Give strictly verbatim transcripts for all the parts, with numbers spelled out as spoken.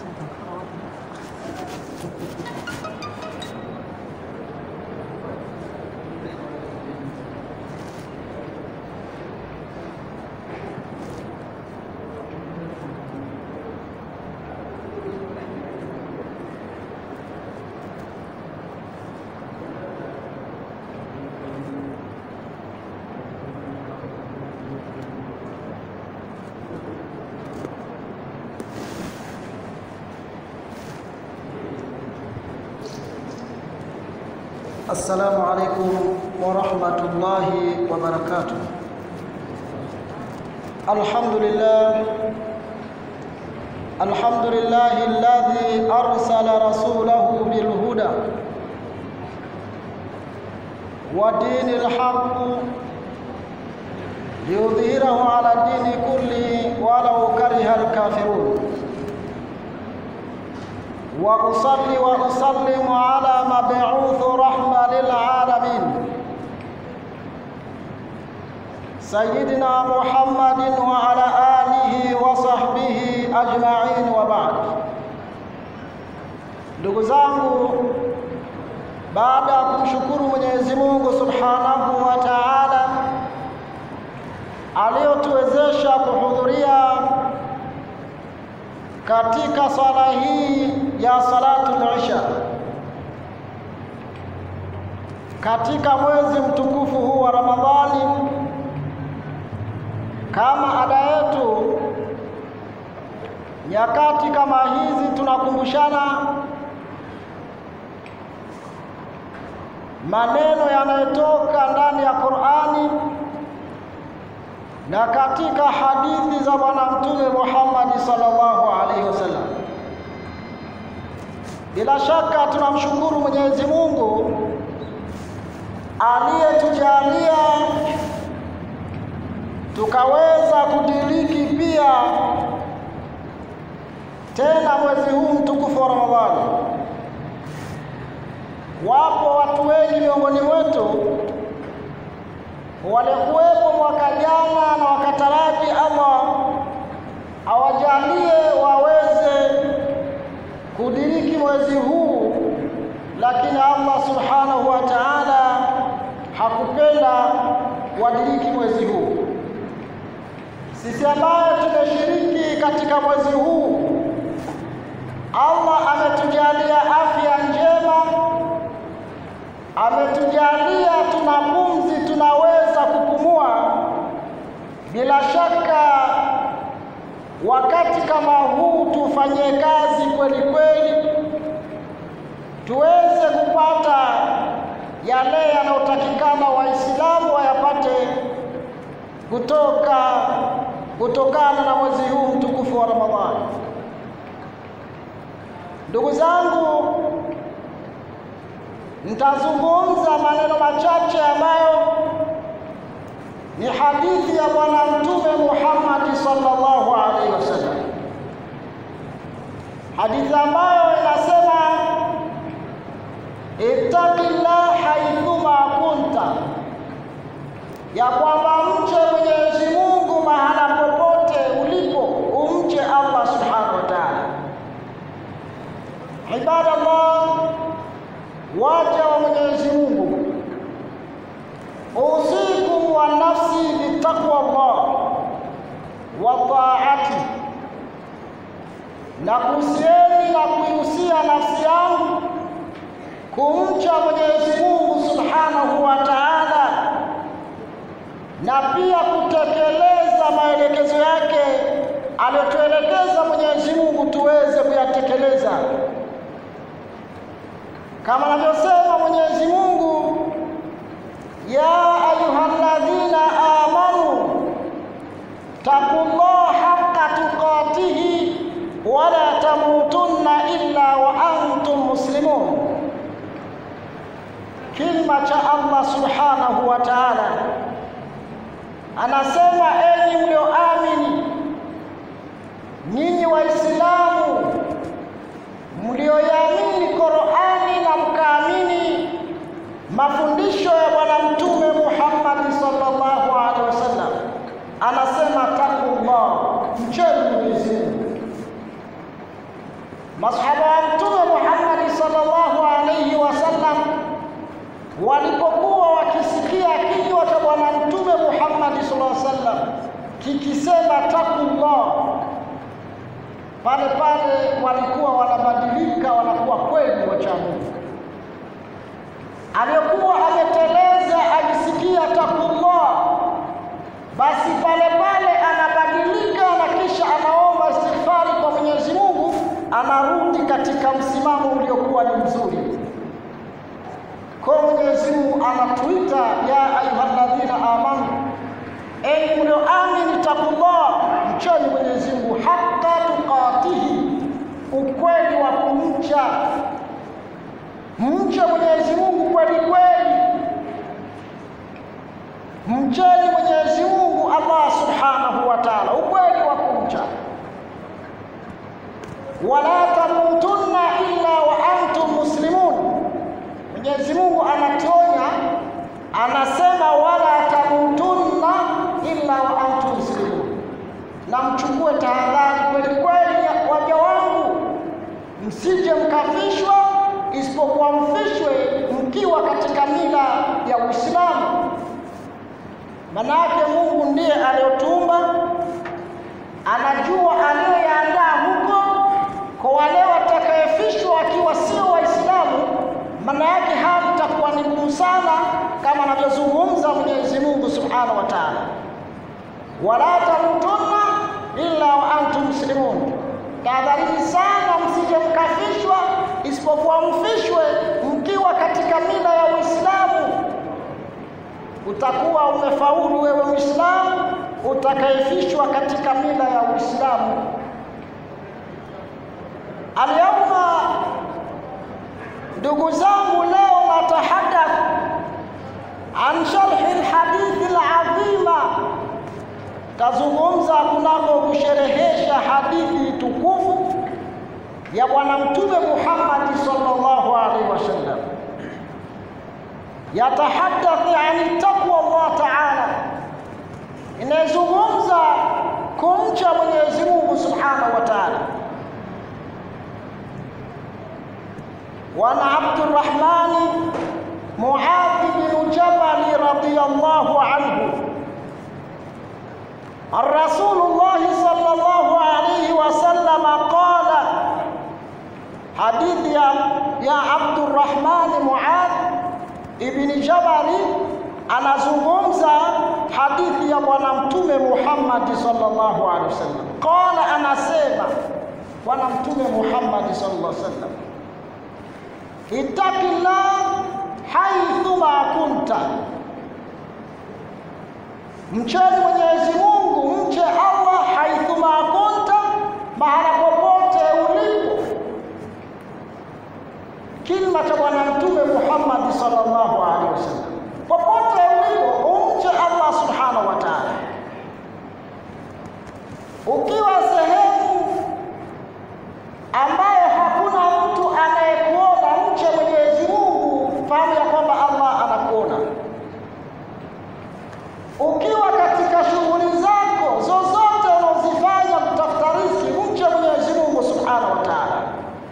السلام عليكم ورحمة الله وبركاته. الحمد لله الحمد لله الذي أرسل رسوله بالهدى ودين الحق ليظهره على الدين كله ولو كره الكافرون. وأصلي وأسلم على مبعوث رحمة للعالمين سيدنا محمد وعلى آله وصحبه أجمعين وبعد. Ndugu zangu, baada ya kumshukuru Mwenyezi Mungu Subhanahu wa Ta'ala aliyotuwezesha kuhudhuria katika swala hii ya salatul isha katika mwezi mtukufu huu wa Ramadhani, kama ada yetu nyakati kama hizi tunakumbushana maneno yanayotoka ndani ya Qur'ani na katika hadithi za Bwana Mtume Muhammad sallallahu alaihi wasallam. Bila shaka tunamshukuru Mwenyezi Mungu aliyetujalia tukaweza kudiriki pia tena mwezi huu mtukufu wa Ramadhani. Wapo watu wengi miongoni mwetu walikuwepo mwaka jana na wakataraji Allah awajalie waweze kudiriki mwezi huu, lakini Allah subhanahu wa ta'ala hakupenda wadiriki mwezi huu. Sisi ambao tumeshiriki katika mwezi huu, Allah ametujalia afya njema, ametujalia tuna pumzi, tunaweza kupumua. Bila shaka wakati kama huu tufanye kazi kweli kweli, tuweze kupata yale yanayotakikana Waislamu wayapate kutoka kutokana na mwezi huu mtukufu wa Ramadhani. Ndugu zangu, nitazungumza maneno machache ambayo ni hadithi ya Bwana Mtume Muhammad sallallahu alaihi wasallam, hadithi ambayo inasema ittaqillah haithuma kunta, ya kwamba mche Mwenyezi Mungu mahala popote ulipo, umche Allah subhanahu wa ta'ala. Ibadallah, waja wa Mwenyezi Mungu, usikum wa nafsi bitaqwa Allah wa ta'ati, na kuhusieni na kuihusia nafsi yangu kumcha Mwenyezi Mungu subhanahu wa ta'ala, na pia kutekeleza maelekezo yake aliyotuelekeza Mwenyezi Mungu tuweze kuyatekeleza. Kama anavyosema Mwenyezi Mungu, ya ayyuhalladhina amanu taqullaha haqqa tuqatihi wa la tamutunna illa wa antum muslimun. Kilima cha Allah subhanahu wa ta'ala anasema, enyi mlioamini, nyinyi Waislamu mlioamini Qur'ani na mkaamini mafundisho ya Bwana Mtume Muhammad sallallahu alaihi wasallam, anasema taqullah, mcheni Mwenyezi Mungu. kikisema taqullah, pale pale walikuwa wanabadilika, wanakuwa kweli wacha Mungu. Aliyokuwa ameteleza akisikia taqullah, basi pale pale anabadilika na kisha anaomba istighfari kwa Mwenyezi Mungu, anarudi katika msimamo uliokuwa ni mzuri. Kwa Mwenyezi Mungu anatuita ya ayyuhalladhina amanu, enyi mlioamini, taqullah, mcheni Mwenyezi Mungu haqqa tuqatihi, ukweli wa kumcha. Mche Mwenyezi Mungu kweli kweli, mcheni Mwenyezi Mungu Allah subhanahu wa ta'ala, ukweli wa kumcha. Wala tamutunna illa wa antum muslimun, Mwenyezi Mungu anatonya, anasema wala tamutunna illa wa antum muslimun, na mchukue tahadhari kweli kweli waja wangu, msije mkafishwa isipokuwa mfishwe mkiwa katika mila ya Uislamu. Manake Mungu ndiye aliyotuumba, anajua aliyoyaandaa huko kwa wale watakayefishwa wakiwa sio Waislamu. Maana yake hali itakuwa ni ngumu sana, kama anavyozungumza Mwenyezi Mungu Subhanahu wa Ta'ala, wala tamutunna illa wa antum muslimun, tahadharini sana msije mkafishwa isipokuwa mfishwe mkiwa katika mila ya Uislamu. Utakuwa umefaulu wewe Muislamu utakayefishwa katika mila ya Uislamu. Aliyauma, ndugu zangu, leo natahadath an sharhi alhadithi alazima, tazungumza kunako kusherehesha hadithi tukufu ya Bwana Mtume Muhammad sallallahu alaihi wasallam, yatahaddathi ani taqwa Allah ta'ala, inazungumza kumcha Mwenyezi Mungu subhanahu wa ta'ala. Wana Abdurrahman Muadh bin Jabal radiyallahu anhu, ar-Rasulullah sallallahu alayhi wasallam qala, hadithi ya, ya Abdurrahman Muadh ibn Jabal anazungumza hadithi ya Bwana Mtume Muhammad sallallahu alaihi wasallam. Qala, anasema Bwana Mtume Muhammad sallallahu alaihi wasallam, ittaqillah haithu ma kunta, mcheni Mwenyezi Mungu, mche Allah haithu ma kunta, mahala popote ulipo. Kilima cha Bwana Mtume Muhammad sallallahu alaihi wasallam, popote ulipo umche Allah subhanahu wa ta'ala. Ukiwa sehemu ambayo hakuna mtu anayekuona, mche Mwenyezi Mungu, fahamu ya kwamba Allah anakuona. Ukiwa katika shughuli zako zozote unazofanya kutafuta riziki, mche Mwenyezi Mungu subhanahu wa ta'ala.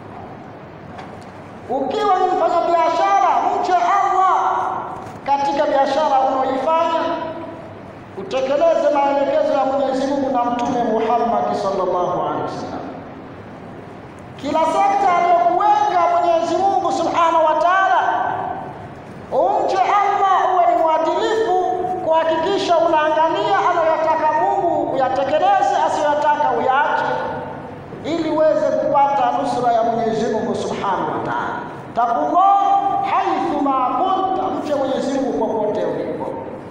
Ukiwa ni mfanya biashara, mche Allah katika biashara unayoifanya, utekeleze maelekezo ya Mwenyezi Mungu na Mtume Muhammad sallallahu alaihi wasallam. Kila sekta aliyokuweka Mwenyezi Mungu subhanahu wa ta'ala, umche Allah, uwe ni mwadilifu kuhakikisha unaangalia anayotaka Mungu uyatekeleze, asiyotaka uyaache, ili uweze kupata nusura ya Mwenyezi Mungu subhanahu wa ta'ala. Taqullah haithu ma kunta, mche Mwenyezi Mungu popote ulipo.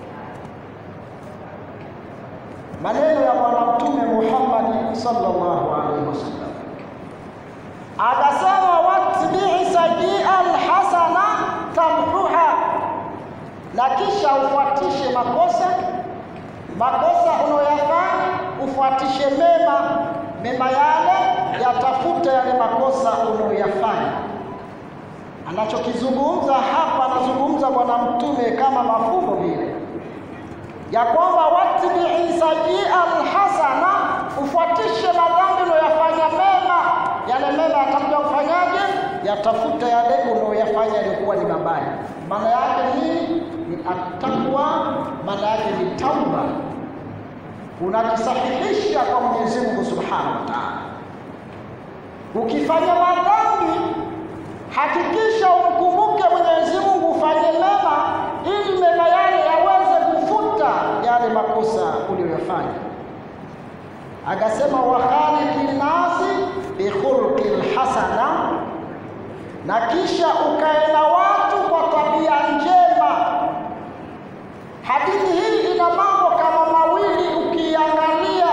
Maneno ya Bwana Mtume Muhammad sallallahu alaihi wasallam, akasema watbi'i sayyi'a alhasana tamhuha, na kisha ufuatishe makosa makosa unayoyafanya, ufuatishe mema mema yale, yatafuta yale makosa unayoyafanya. Anachokizungumza hapa, anazungumza Bwana Mtume kama mafumbo vile ya kwamba watbi'i sayyi'a alhasana, ufuatishe madhambi unayoyafanya mema, yale mema yatakuja kufanyaje? Yatafuta yale unayoyafanya yalikuwa ni mabaya. Maana yake hii ni at-taqwa, maana yake ni tauba. unajisahihisha kwa Mwenyezi Mungu Subhanahu wa Ta'ala. Ukifanya madhambi, hakikisha umkumbuke Mwenyezi Mungu, ufanye mema ili mema yale yaweze kufuta yale makosa uliyofanya. Akasema wa khaliqin nasi bi khuluqin hasana, na kisha ukae na watu kwa tabia njema. Hadithi hii ina mambo kama mawili ukiangalia.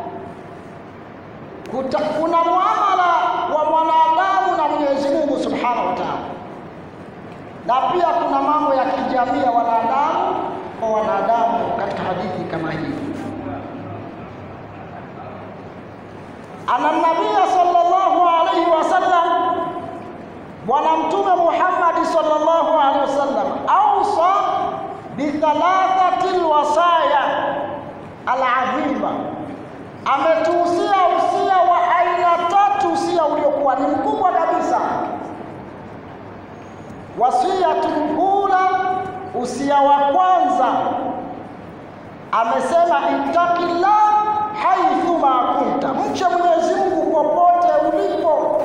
Kuna muamala wa mwanadamu na Mwenyezi Mungu Subhanahu wa Ta'ala, na pia kuna mambo ya kijamii ya wanadamu kwa wanadamu katika hadithi kama hii. Ana Nabii sallallahu alayhi wasallam, Bwana Mtume Muhammad sallallahu alayhi wasallam ausa bi thalathati wasaya al-azima, ametuhusia usia wa aina tatu, usia uliokuwa ni mkubwa kabisa. Wasiyatul ula, usia wa kwanza amesema ittaqillah haithu ma kunta, mche Mwenyezi Mungu popote ulipo.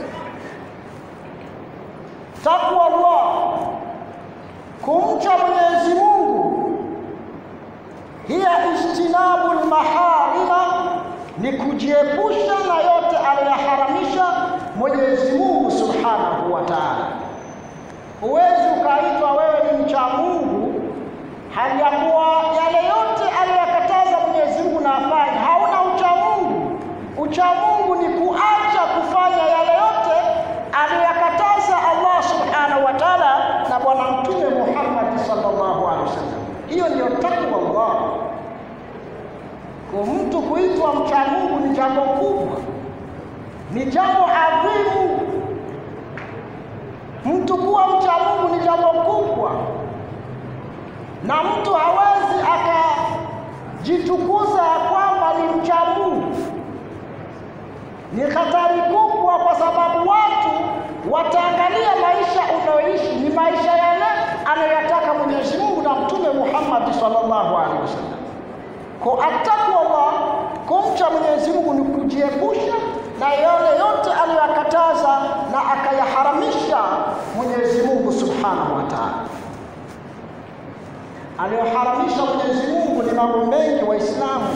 Takwa Allah, kumcha Mwenyezi Mungu, hiya ijtinabul maharima, ni kujiepusha na yote aliyoharamisha Mwenyezi Mungu Subhanahu wa Ta'ala. Huwezi ukaitwa wewe ni mcha Mungu hali ya kuwa yale yote aliyokataza Mwenyezi Mungu na afanye, hauna ucha Mungu. Ucha Mungu ni kuacha kufanya yale yote aliyokataza Allah Subhanahu wa Ta'ala na Bwana Mtume Muhammad sallallahu alaihi wasallam. Hiyo ndio takwa Allah. Kwa mtu kuitwa mcha Mungu ni jambo kubwa, ni jambo adhimu. Mtu kuwa mcha Mungu ni jambo kubwa, na mtu hawezi akajitukuza kwamba ni mcha Mungu. Ni hatari kubwa, kwa sababu watu wataangalia maisha unaoishi ni maisha yale anayotaka Mwenyezi Mungu na Mtume Muhammad sallallahu alaihi wasallam. Kwa atakwa Allah, kumcha Mwenyezi Mungu ni kujiepusha na yale yote aliyokataza na akayaharamisha Mwenyezi Mungu Subhanahu wa Ta'ala. Aliyoharamisha Mwenyezi Mungu ni mambo mengi Waislamu.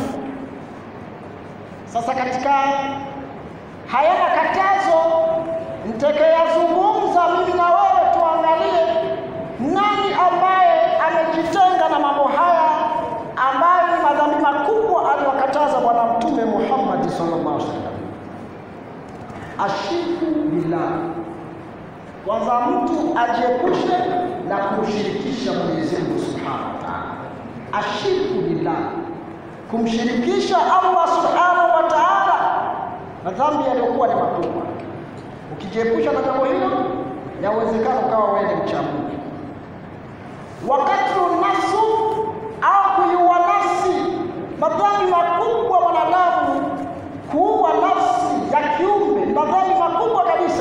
Sasa katika haya makatazo nitakayazungumza mimi na wewe, tuangalie nani ambaye amejitenga na mambo haya ambayo ni madhambi makubwa aliyokataza Bwana Mtume Muhammad sallallahu alaihi wasallam. Ashirku billah, kwanza mtu ajiepushe na kumshirikisha Mwenyezi Mungu Subhanahu wa Ta'ala. Ashirku billah, kumshirikisha Allah Subhanahu wa Ta'ala, madhambi yaliyokuwa ni makubwa. Ukijiepusha na jambo hilo, yawezekana ukawa wewe ni mcha Mungu. Wakati nafsu au kuua nafsi, madhambi makubwa wanadamu kuua nafsi ya kiumbe, madhambi makubwa kabisa.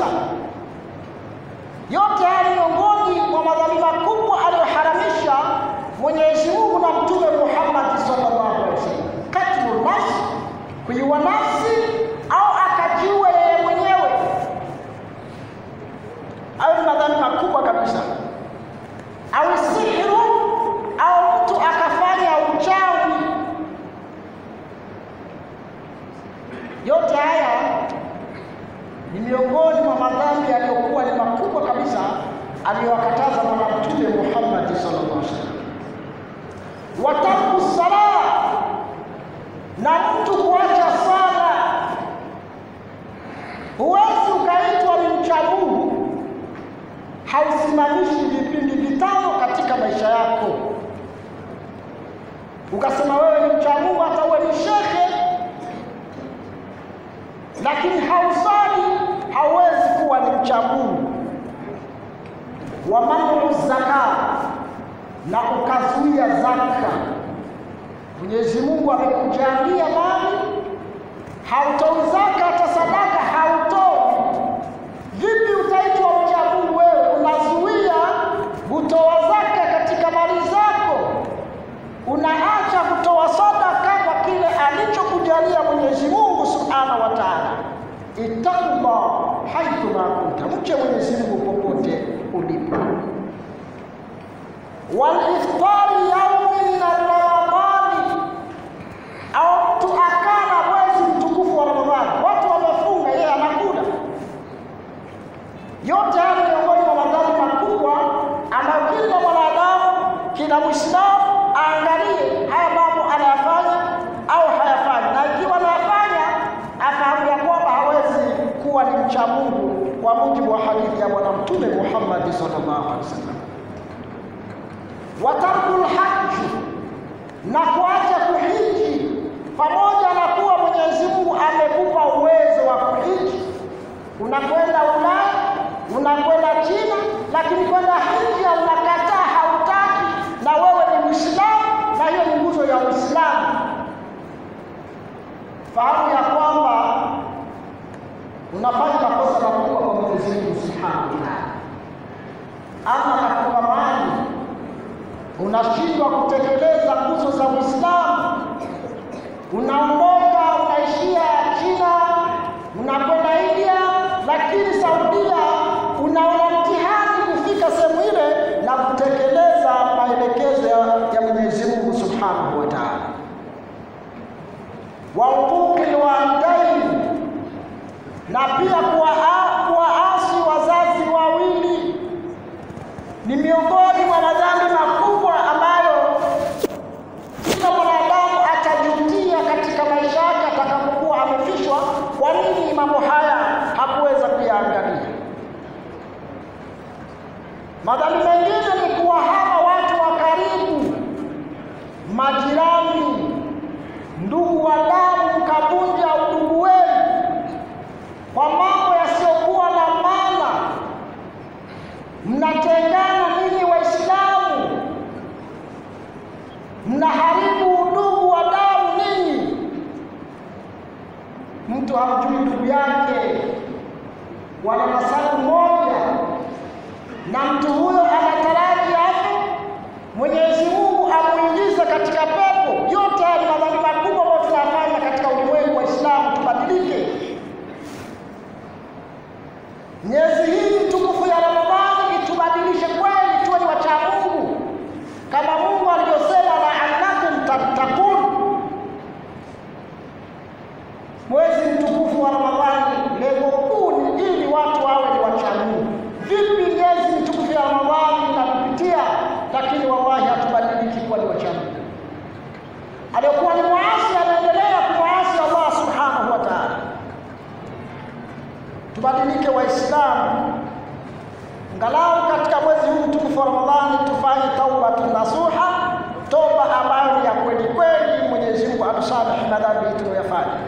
Yote haya miongoni mwa madhambi makubwa aliyoharamisha Mwenyezi Mungu na Mtume Muhammad sallallahu alaihi wasallam. Katlu nafsi, kuua nafsi au akajiua yeye mwenyewe, au madhambi makubwa kabisa. Au sihiru, au mtu akafanya uchawi. Yote haya ni miongoni mwa madhambi yaliyokuwa ni makubwa kabisa aliyowakataza Bwana Mtume Muhammad sallallahu alaihi wasallam. Wataku sala, na mtu kuacha sala. Huwezi ukaitwa ni mcha Mungu hausimamishi vipindi vitano katika maisha yako, ukasema wewe ni mcha Mungu hata uwe ni shekhe, lakini hausali, hauwezi kuwa ni mcha Mungu. Wa manu zaka, na ukazuia zaka. Mwenyezi Mungu amekujalia mali, hautoi zaka, hata sadaka hautoi. Vipi utaitwa mcha Mungu wewe unazuia kutoa zaka katika mali zako, unaacha kutoa sadaka kwa kile aangalie haya mambo anayafanya au hayafanyi, na ikiwa anayafanya afahamu ya kwamba hawezi kuwa ni mcha Mungu kwa mujibu wa hadithi ya Bwana Mtume Muhammad sallallahu alaihi wasallam. Wa tarkul hajj, na kuacha kuhiji, pamoja na kuwa Mwenyezi Mungu amekupa uwezo wa kuhiji. Unakwenda Ulaya, unakwenda China, lakini kwenda hiji unakataa, hautaki, na wewe ni Muislamu, na hiyo ni nguzo ya Uislamu. Fahamu ya kwamba unafanya makosa makubwa kwa Mwenyezi Mungu Subhanahu wa Ta'ala. Ama katika mali unashindwa kutekeleza nguzo za Uislamu, unaondoka unaishia China, unakwenda India, lakini Saudia unaona mtihani kufika sehemu ile na kutekeleza maelekezo ya Mwenyezi Mungu Subhanahu wa Ta'ala. Wa uquqil walidain, na pia kuwaasi wazazi wawili ni miongoni mwa madhambi makubwa ambayo kila mwanadamu atajutia katika maisha yake atakapokuwa amefishwa. Kwa nini mambo haya hakuweza kuyaangalia? Madhambi mengine ni kuwahama watu wa karibu, majirani, ndugu wa damu, mkavunja udugu wenu kwa mambo yasiyokuwa na maana. Mnatengana ninyi Waislamu, mnaharibu udugu wa damu ninyi. Mtu hamjui ndugu yake, wana nasabu moja, na mtu huyo anataraji afe, Mwenyezi Mungu amuingize katika pepo. Yote haya ni madhambi makubwa ambayo tunafanya katika ulimwengu wa Islamu. Tubadilike. Miezi hii tukufu ya Ramadhani itubadilishe kweli, tuwe ni wacha Mungu kama Mungu aliyosema, la'allakum tattaqun. Mwezi mtukufu wa Ramadhani lengo kuu ni ili watu wawe ni wacha Mungu. Vipi miezi mtukufu ya Ramadhani inapitia, lakini wallahi hatubadiliki kuwa ni wacha Mungu? Aliyokuwa ni muasi anaendelea kumwasi Allah Subhanahu wa Ta'ala. Tubadilike Waislamu, ngalau katika mwezi huu mtukufu wa Ramadhani tufanye tauba tunasuha, toba ambayo ni ya kweli kweli. Mwenyezi Mungu atusamehe madhambi tunayofanya.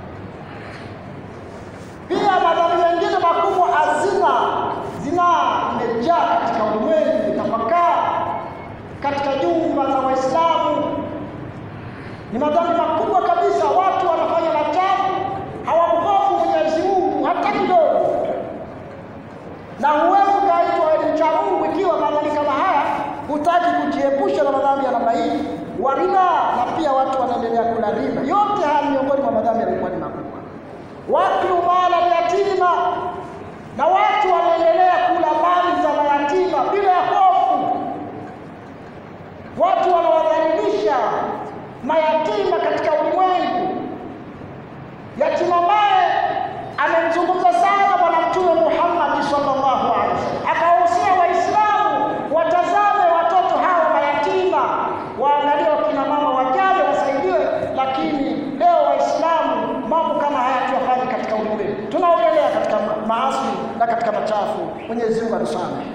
Pia madhambi mengine makubwa, azina. Zina imejaa katika ulimwengu, itapakaa katika nyumba za Waislamu. Ni madhambi makubwa kabisa. Watu wanafanya machafu, hawamhofu Mwenyezi Mungu hata kidogo, na huwezi ukaitwa ni mcha Mungu ikiwa madhambi kama haya hutaki kujiepusha na madhambi ya namna hii. Warina, na pia watu wanaendelea kula riba. Yote haya miongoni mwa madhambi yalikuwa ni makubwa. Waklu mala yatima, na watu wanaendelea kula mali za mayatima bila hofu. Watu wanawadhalilisha mayatima katika ulimwengu. Yatima ambaye amemzungumza sana Bwana Mtume Muhammad sallallahu alaihi wasallam, akawahusia Waislamu watazame watoto hawa mayatima, waangalie wakina mama wajane wasaidiwe. Lakini leo Waislamu mambo kama haya tuyafanye katika ulimwengu, tunaogelea katika maasi na katika machafu. Mwenyezi Mungu atusamehe.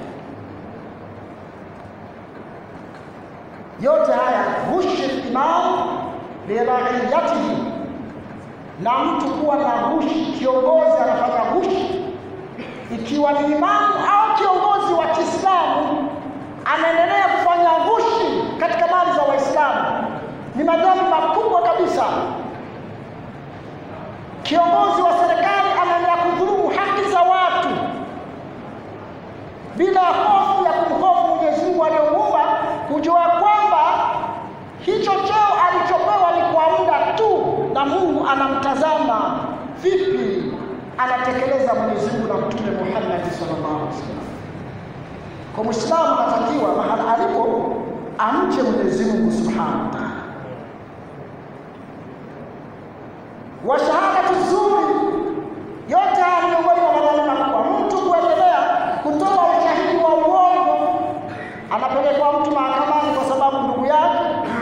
Yote haya hushi imam liraiyatihi, na mtu kuwa na hushi, kiongozi anafanya hushi, ikiwa ni imamu au kiongozi wa Kiislamu anaendelea kufanya hushi katika mali za Waislamu, ni madhambi makubwa kabisa. Kiongozi wa serikali anaendelea kudhulumu haki za watu bila hofu ya kumhofu Mwenyezi Mungu aliyomuumba, kujua kwamba hicho cheo alichopewa ni kwa muda tu, na Mungu anamtazama vipi anatekeleza Mwenyezi Mungu na Mtume Muhammad sallallahu alaihi wasallam. Kwa Muislamu anatakiwa mahali alipo amche Mwenyezi Mungu Subhanahu wa Ta'ala. Wa shahadatu zuri, yote haya ni miongoni mwa madhambi makubwa. Mtu kuendelea kutoa ushahidi wa uongo, anapelekwa mtu mahakamani kwa sababu ndugu yake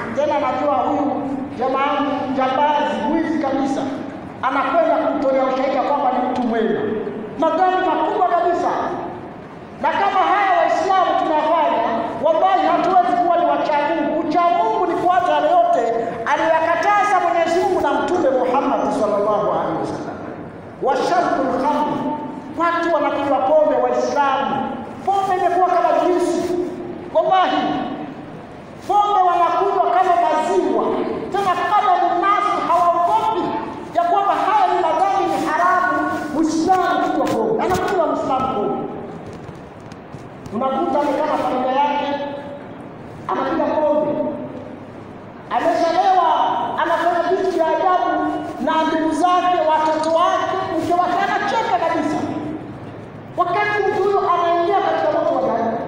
anakwenda kumtolea ushahidi kwamba ni mtu mwema. Madhambi makubwa kabisa. Na kama haya Waislamu tunafanya, wallahi hatuwezi kuwa ni wacha Mungu. Ucha Mungu ni kuacha yale yote aliyakataza Mwenyezi Mungu na Mtume Muhammad sallallahu alaihi wasallam. Washartul khamr, watu wanakunywa pombe Waislamu. Pombe imekuwa kama juisi. Wallahi pombe wanakunywa kama maziwa, tena kama mnazi, hawaogopi ya kwamba haya ni madhambi, ni haramu. Muislamu kunywa pombe, anakunywa Muislamu pombe. Unakuta amekaa na familia yake, anapiga pombe, ameshalewa, anafanya vitu vya ajabu na ndugu zake, watoto wake, mke wake, anacheka kabisa. Wakati mtu huyo anaingia katika moto wa jahannam.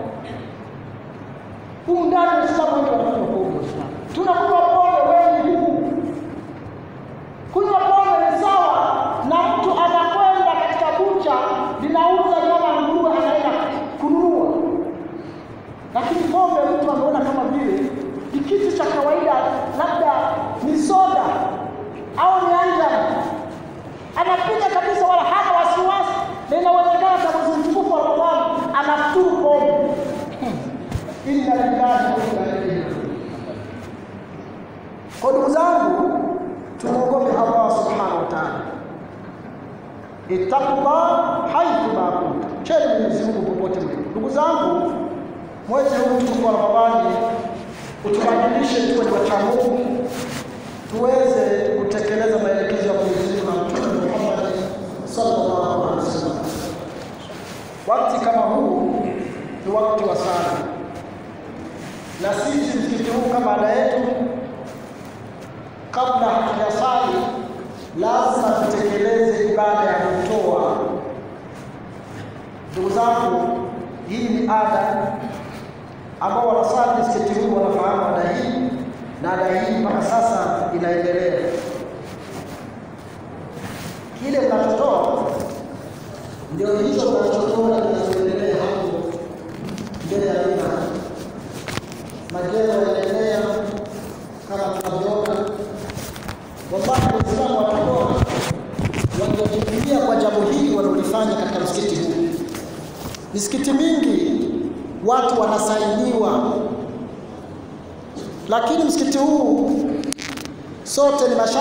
Humu ndani Waislamu wengi wanakunywa pombe. Tunakunywa pombe wengi huku. Kunywa pombe ni sawa na mtu anakwenda katika bucha linauza nyama nguruwe, anaenda kununua. Lakini pombe mtu anaona kama vile ni kitu cha kawaida, labda ni soda au ni anjani. Anapiga kabisa, wala hana wasiwasi. Na inawezekana kama mtukufu wa Ramadhani anafuturu pombe. Inna lillahi wa inna ilaihi raji'un. Kwa ndugu zangu, tumuogope Allah subhanahu wa ta'ala. Ittaqullah haythu ma kuntum. Cheni Mwenyezi Mungu popote mlipo. Ndugu zangu, mwezi huu mtukufu wa Ramadhani utubadilishe tuwe ni wacha Mungu, tuweze kutekeleza maelekezo ya Mwenyezi Mungu na Mtume Muhammad sallallahu alaihi wasallam. Wakati kama huu ni wakati wa sala. Na sisi msikiti huu kama ada yetu, kabla hatujasali lazima tutekeleze ibada ya kutoa. Ndugu zangu, hii ni ada ambao wanasali msikiti huu wanafahamu ada hii, na ada hii mpaka sasa inaendelea. Kile tunachotoa ndio hicho tunachotoa kinachoendelea hapo mbele ya imani. Majengo yanaendelea kama tunavyoona. Wallahi Waislamu watakuwa wangejivunia kwa jambo hili wanalofanya katika msikiti huu. Misikiti mingi watu wanasainiwa, lakini msikiti huu sote ni